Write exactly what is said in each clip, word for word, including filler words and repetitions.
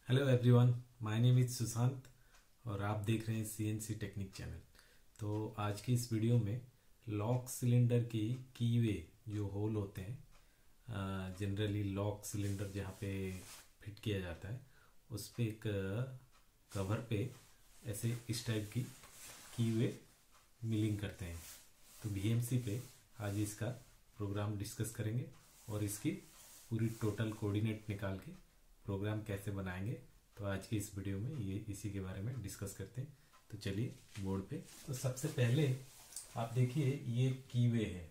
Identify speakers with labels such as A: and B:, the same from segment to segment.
A: Hello everyone, my name is Sushant और आप देख रहे हैं सीएनसी टेक्निक चैनल। तो आज की इस वीडियो में लॉक सिलेंडर की कीवे जो होल होते हैं, जनरली लॉक सिलेंडर जहाँ पे फिट किया जाता है उस पे एक कवर पे ऐसे इस टाइप की कीवे मिलिंग करते हैं। तो बीएमसी पे आज इसका प्रोग्राम डिस्कस करेंगे और इसकी पूरी टोटल कोऑर्डिनेट निकाल के प्रोग्राम कैसे बनाएंगे। तो आज की इस वीडियो में ये इसी के बारे में डिस्कस करते हैं। तो चलिए बोर्ड पे। तो सबसे पहले आप देखिए ये कीवे है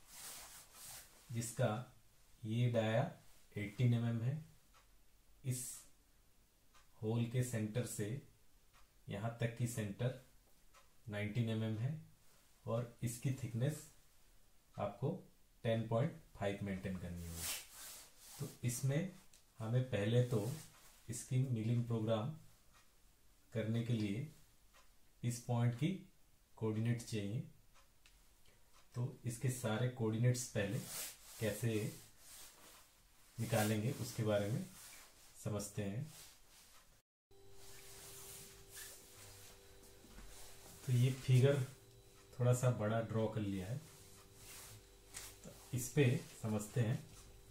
A: जिसका ये डाया अठारह एम एम है। इस होल के सेंटर से यहाँ तक की सेंटर उन्नीस एम एम है और इसकी थिकनेस आपको दस पॉइंट पाँच मेंटेन करनी होगी। तो इसमें हमें पहले तो इसकी मिलिंग प्रोग्राम करने के लिए इस पॉइंट की कोऑर्डिनेट चाहिए। तो इसके सारे कोऑर्डिनेट्स पहले कैसे निकालेंगे उसके बारे में समझते हैं। तो ये फिगर थोड़ा सा बड़ा ड्रॉ कर लिया है, तो इस पे समझते हैं।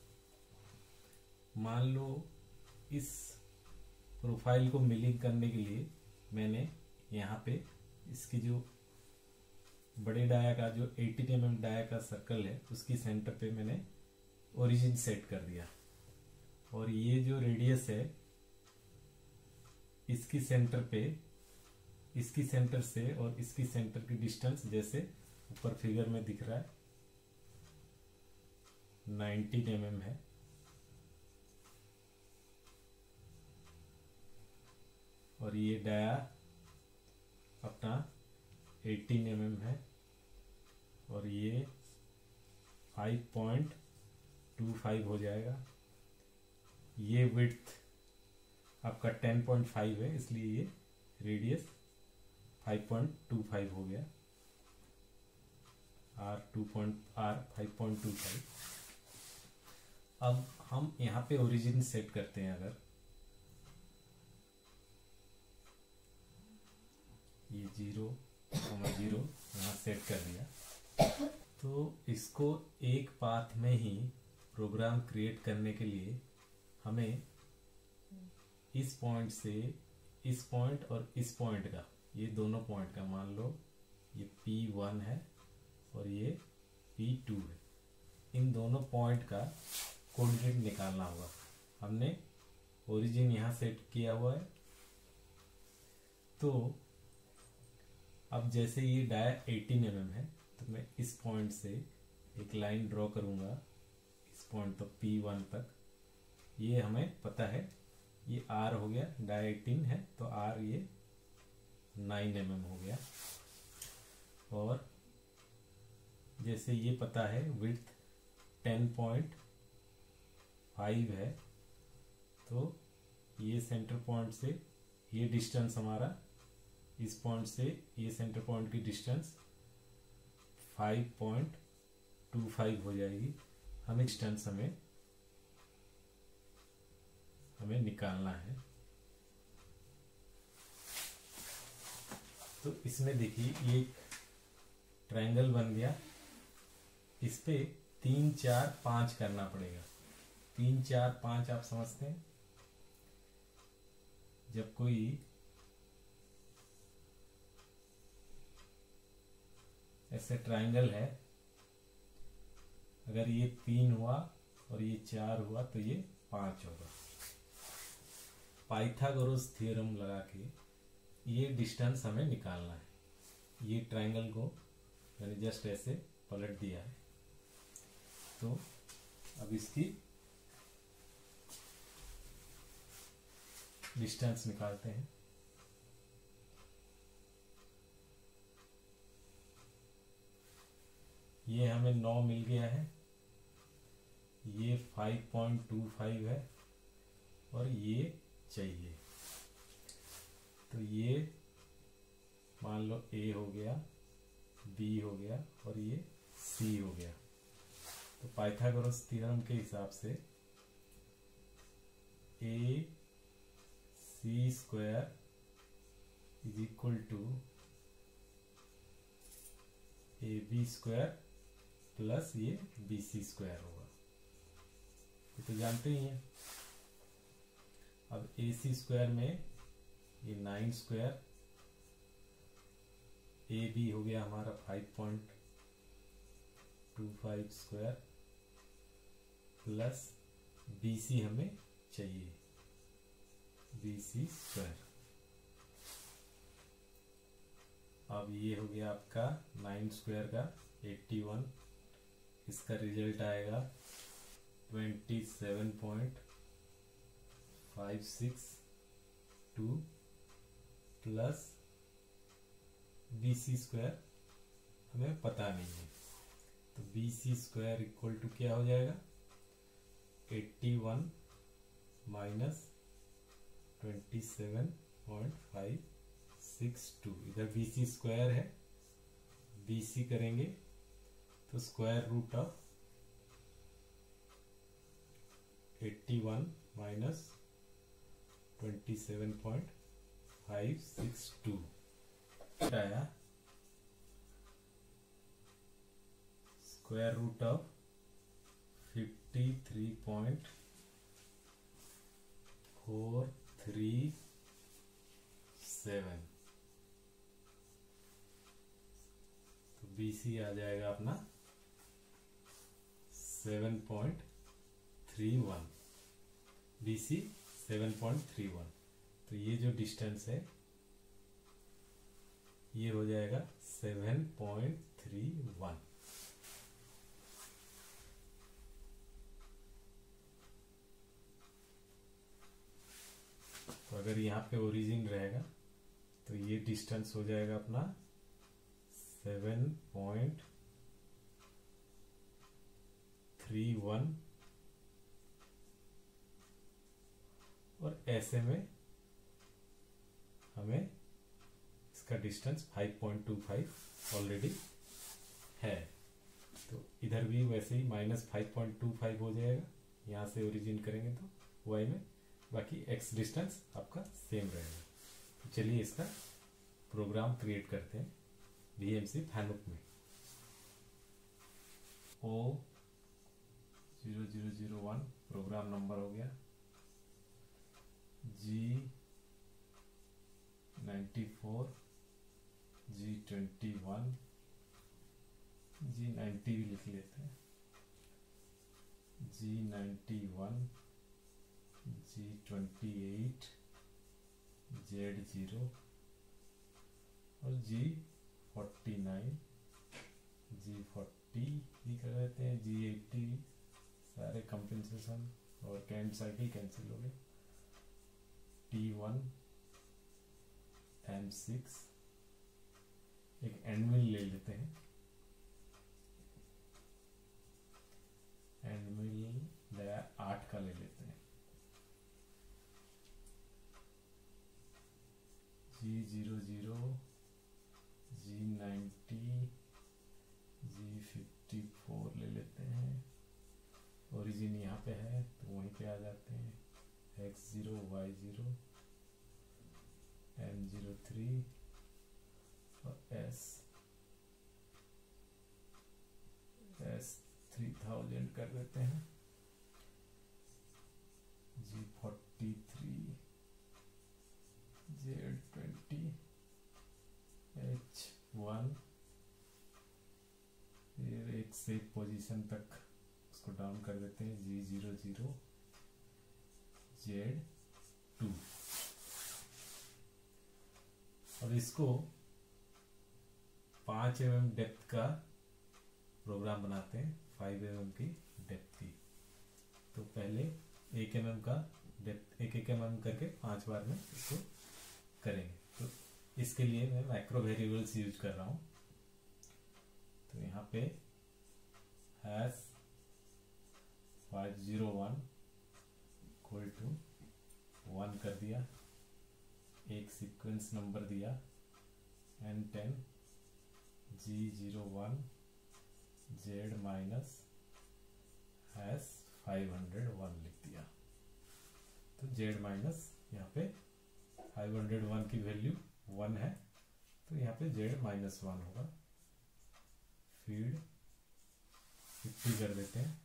A: मान लो इस प्रोफाइल को मिलिंग करने के लिए मैंने यहाँ पे इसकी जो बड़े डाया का जो अठारह एम एम डाया का सर्कल है उसकी सेंटर पे मैंने ओरिजिन सेट कर दिया और ये जो रेडियस है इसकी सेंटर पे इसकी सेंटर से और इसकी सेंटर की डिस्टेंस जैसे ऊपर फिगर में दिख रहा है उन्नीस एम एम है। और ये डाया अपना अठारह एम एम है और ये पाँच पॉइंट दो पाँच हो जाएगा। ये विड्थ आपका दस पॉइंट पाँच है, इसलिए ये रेडियस पाँच पॉइंट दो पाँच हो गया। R two point R five point two five. अब हम यहाँ पे ओरिजिन सेट करते हैं। अगर ये जीरो जीरो यहाँ सेट कर दिया तो इसको एक पाथ में ही प्रोग्राम क्रिएट करने के लिए हमें इस पॉइंट से इस पॉइंट और इस पॉइंट का, ये दोनों पॉइंट का, मान लो ये पी वन है और ये पी टू है, इन दोनों पॉइंट का कोऑर्डिनेट निकालना होगा। हमने ओरिजिन यहाँ सेट किया हुआ है। तो अब जैसे ये डाया अठारह एम एम है तो मैं इस पॉइंट से एक लाइन ड्रॉ करूंगा इस पॉइंट तक पी वन तक। ये हमें पता है ये आर हो गया, डाया अठारह है तो आर ये नौ एम एम हो गया। और जैसे ये पता है विड्थ दस पॉइंट पाँच है तो ये सेंटर पॉइंट से ये डिस्टेंस हमारा इस पॉइंट से ये सेंटर पॉइंट की डिस्टेंस पाँच पॉइंट दो पाँच हो जाएगी। हमें डिस्टेंस हमें हमें निकालना है। तो इसमें देखिए ये ट्रायंगल बन गया। इस पे तीन चार पांच करना पड़ेगा। तीन चार पांच आप समझते हैं, जब कोई ऐसे ट्रायंगल है, अगर ये तीन हुआ और ये चार हुआ तो ये पांच होगा। पाइथागोरस थ्योरम लगा के ये डिस्टेंस हमें निकालना है। ये ट्रायंगल को मैंने जस्ट ऐसे पलट दिया है। तो अब इसकी डिस्टेंस निकालते हैं। ये हमें नौ मिल गया है, ये पाँच पॉइंट दो पाँच है और ये चाहिए। तो ये मान लो ए हो गया, बी हो गया और ये सी हो गया। तो पाइथागोरस थ्योरम के हिसाब से A C square is equal to A B square plus ये बी सी स्क्वायर होगा, ये तो जानते ही हैं। अब ए सी स्क्वायर में ये नाइन स्क्वायर, ए बी हो गया हमारा five point two five square plus B C हमें चाहिए बी सी स्क्वायर। अब ये हो गया आपका नाइन स्क्वायर का एट्टी वन, इसका रिजल्ट आएगा twenty seven point five six two plus B C square हमें पता नहीं है, तो B C square equal to क्या हो जाएगा, eighty one minus twenty seven point five six two. इधर बी सी स्क्वायर है, बी सी करेंगे तो square root of eighty one minus twenty seven point five six two आया square root of fifty three point four three seven, तो B C आ जाएगा अपना seven point three one, B C seven point three one. तो ये जो distance है ये हो जाएगा सेवन पॉइंट थ्री वन। तो अगर यहाँ पे ओरिजिन रहेगा तो ये डिस्टेंस हो जाएगा अपना सेवन पॉइंट थ्री वन, और ऐसे में हमें इसका distance five point two five already है, तो इधर भी वैसे ही minus five point two five हो जाएगा, यहाँ से ओरिजिन करेंगे तो वाई में, बाकी एक्स डिस्टेंस आपका सेम रहेगा। तो चलिए इसका प्रोग्राम क्रिएट करते हैं वी एम सी फैनुक में। O zero zero zero one program number हो गया, G ninety four, G twenty one, G ninety भी लिख लेते हैं, G ninety one, G twenty eight, Z zero और G forty nine, G forty ही कर देते हैं, जी एट्टी, सारे कंपेंसेशन और कैंट साइकिल कैंसिल हो गए, टी वन, एम सिक्स, एक एंड मिल ले लेते हैं, एंड मिल नया आठ का ले लेते हैं, G zero zero, G ninety, G fifty four ले लेते हैं, ओरिजिन यहाँ पे है तो वहीं पे आ जाते हैं, X zero, Y zero, M zero three और एस एस थ्री थाउजेंड कर देते हैं, G forty three, Z twenty, H one, फिर एक सेफ पोजीशन तक उसको डाउन कर देते हैं, G zero zero, Z two, और इसको पाँच एम एम डेप्थ का प्रोग्राम बनाते हैं, फाइव एम एम की डेप्थ की। तो पहले एक एम एम का डेप्थ एक एक एम एम करके पांच बार में इसको करेंगे। तो इसके लिए मैं माइक्रो वेरिएबल्स यूज कर रहा हूँ। तो यहाँ पे hash five zero one equal to one कर दिया, एक सीक्वेंस नंबर दिया N ten, G zero one, Z minus hash five hundred one लिख दिया। तो जेड माइनस यहाँ पे फाइव हंड्रेड वन की वैल्यू वन है, तो यहाँ पे जेड माइनस वन होगा। फीड फिफ्टी कर देते हैं।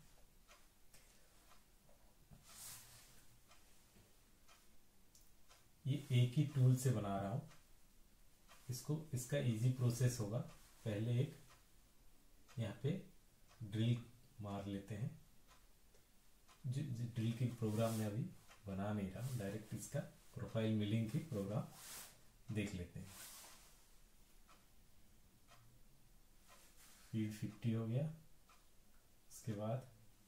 A: ये एक ही टूल से बना रहा हूँ इसको, इसका इजी प्रोसेस होगा। पहले एक यहाँ पे ड्रिल मार लेते हैं। ड्रिल की प्रोग्राम में अभी बना नहीं रहा, डायरेक्ट इसका प्रोफाइल मिलिंग की प्रोग्राम देख लेते हैं। फीड फिफ्टी हो गया। उसके बाद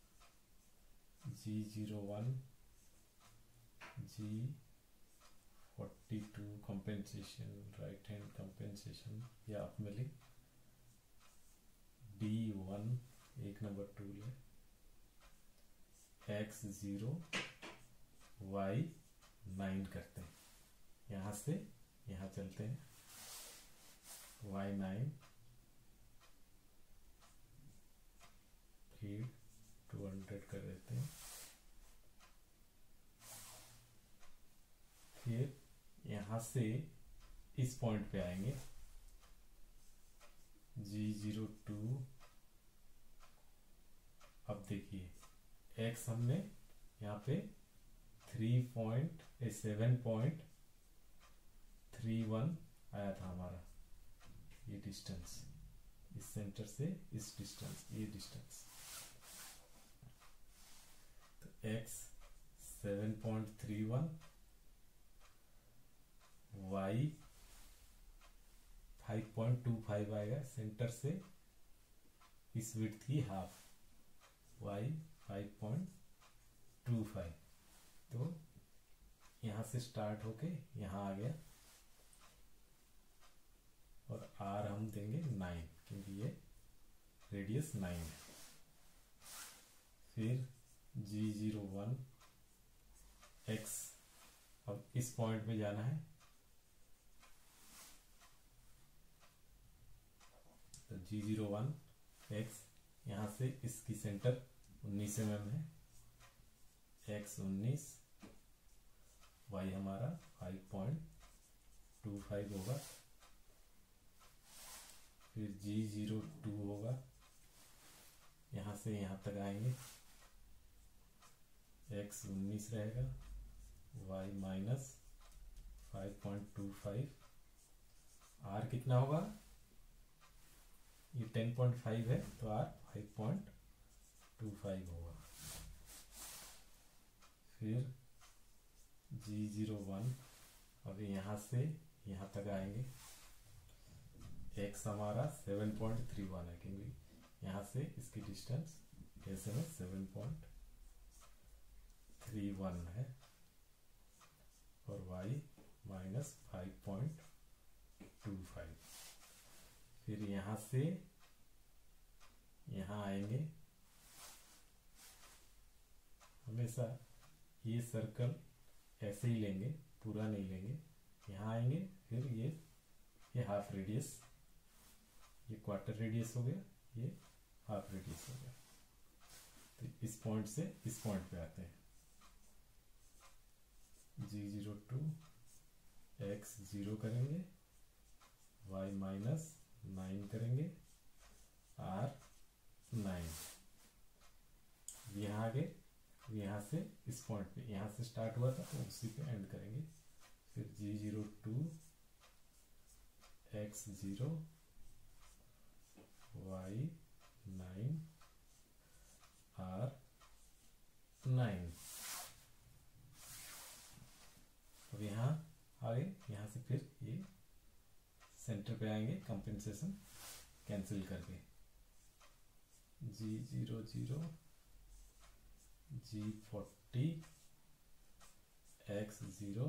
A: G zero one, G forty two compensation, right hand compensation या अप मिलिंग, डी वन एक नंबर टूल है, एक्स जीरो, वाई नाइन करते हैं। यहाँ से यहाँ चलते हैं, वाई नाइन, फिर टू हंड्रेड कर देते हैं। फिर यहाँ से इस पॉइंट पे आएंगे, जी जीरो टू। अब देखिए एक्स हमने यहाँ पे three point seven point three one आया था हमारा, ये डिस्टेंस इस सेंटर से इस डिस्टेंस, ये डिस्टेंस। तो X seven point three one, Y five point two five आएगा सेंटर से इस विड्थ की half, Y five point two five. तो यहाँ से स्टार्ट होके यहाँ आ गया, और आर हम देंगे नाइन क्योंकि ये रेडियस नाइन है। फिर जी जीरो वन, एक्स अब इस पॉइंट पे जाना है, तो जी जीरो वन एक्स, यहाँ से इसकी सेंटर उन्नीस एम एम है, एक्स उन्नीस, वाई हमारा फाइव पॉइंट टू फाइव होगा। फिर जी जीरो टू होगा, यहाँ से यहाँ तक आएंगे, एक्स उन्नीस रहेगा, Y minus five point two five, R कितना होगा, ये टेन पॉइंट फाइव है तो R five point two five होगा। फिर जी जीरो वन, अब यहाँ से यहाँ तक आएंगे, एक्स हमारा सेवन पॉइंट थ्री वन है क्योंकि यहाँ से इसकी डिस्टेंस ऐसे में सेवन पॉइंट थ्री वन है, और Y minus five point two five. फिर यहाँ से यहाँ आएंगे, हमेशा ये सर्कल ऐसे ही लेंगे, पूरा नहीं लेंगे। यहाँ आएंगे, फिर ये ये हाफ रेडियस, ये क्वार्टर रेडियस हो गया, ये हाफ रेडियस हो गया। तो इस पॉइंट से इस पॉइंट पे आते हैं, G zero two, X zero करेंगे, वाई माइनस नाइन करेंगे, आर नाइन। यहाँ आगे, यहाँ से इस पॉइंट पे, यहाँ से स्टार्ट हुआ था तो उसी पे एंड करेंगे। फिर G zero two, X zero, Y nine, R nine. अब यहाँ आगे, यहाँ से फिर ये सेंटर पे आएंगे, कंपेंसेशन कैंसिल करके, G zero zero, G forty, X zero,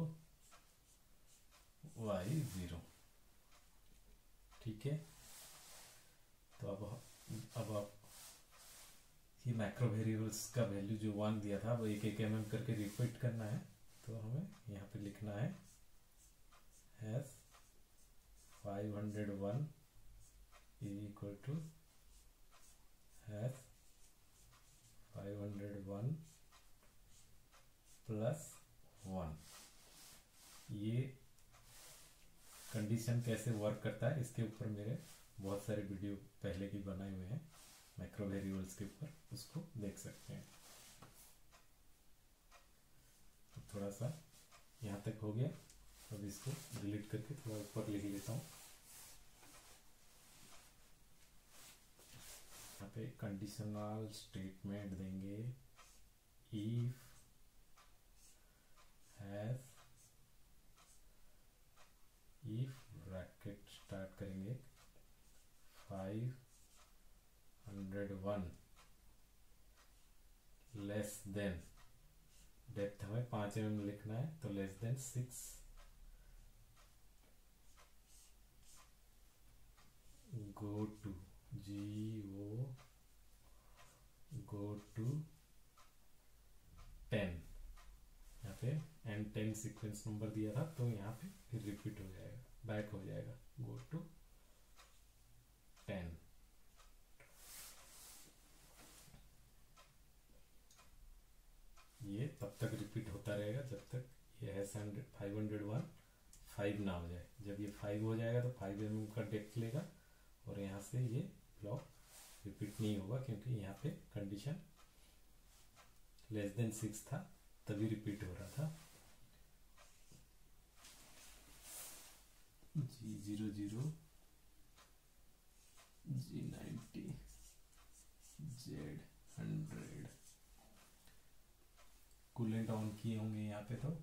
A: Y zero. ठीक है, तो अब अब आप ये मैक्रो वेरिएबल्स का वैल्यू जो वन दिया था वो एक एक एम एम करके रिपीट करना है। तो हमें यहाँ पे लिखना है hash five hundred one is equal to hash five hundred one plus one. ये कंडीशन कैसे वर्क करता है इसके ऊपर मेरे बहुत सारे वीडियो पहले की बनाए हुए हैं मैक्रो वेरिएबल्स के ऊपर, उसको देख सकते हैं। तो थोड़ा सा यहाँ तक हो गया, अब इसको डिलीट करके थोड़ा ऊपर लिख लेता हूँ। यहाँ पे कंडीशनल स्टेटमेंट देंगे, if hash, if bracket start करेंगे five hundred one less than, depth हमें पाँच एम एम लिखना है तो less than six, go to G O go to ten, यहाँ पे एन टेन सीक्वेंस नंबर दिया था तो यहाँ पे फिर रिपीट हो जाएगा, बैक हो जाएगा, गो टू टेन। ये तब तक रिपीट होता रहेगा जब तक ये है फाइव हंड्रेड वन फाइव ना हो जाए। जब ये फाइव हो जाएगा तो फाइव एम एम का डेप्थ लेगा और यहाँ से ये ब्लॉक रिपीट नहीं होगा, क्योंकि यहाँ पे कंडीशन लेस देन सिक्स था तभी रिपीट हो रहा था। G zero zero G ninety Z hundred coolant on किए होंगे यहाँ पे, तो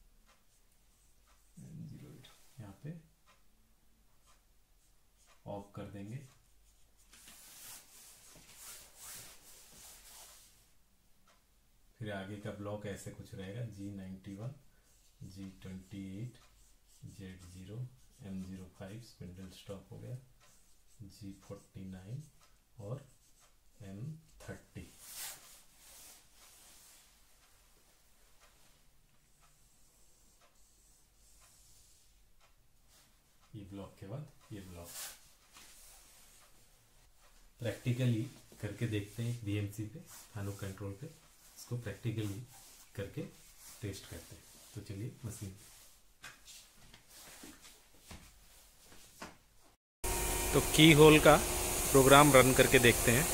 A: जीरो एट यहाँ पे ऑफ कर देंगे। फिर आगे का ब्लॉक ऐसे कुछ रहेगा, G ninety one G twenty eight Z zero M zero five spindle stop हो गया, जी फोर्टी नाइन और एम थर्टी। ये ब्लॉक के बाद ये ब्लॉक प्रैक्टिकली करके देखते हैं वीएमसी पे, हानो कंट्रोल पे, इसको प्रैक्टिकली करके टेस्ट करते हैं। तो चलिए मशीन, तो की होल का प्रोग्राम रन करके देखते हैं।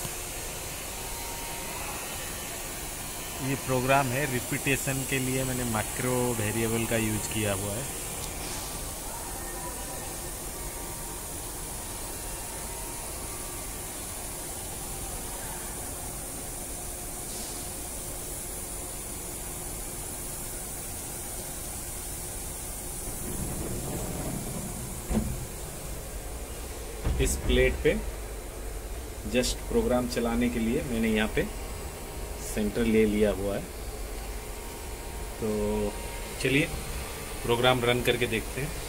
A: ये प्रोग्राम है रिपीटेशन के लिए, मैंने मैक्रो वेरिएबल का यूज किया हुआ है। इस प्लेट पे जस्ट प्रोग्राम चलाने के लिए मैंने यहाँ पे सेंटर ले लिया हुआ है। तो चलिए प्रोग्राम रन करके देखते हैं।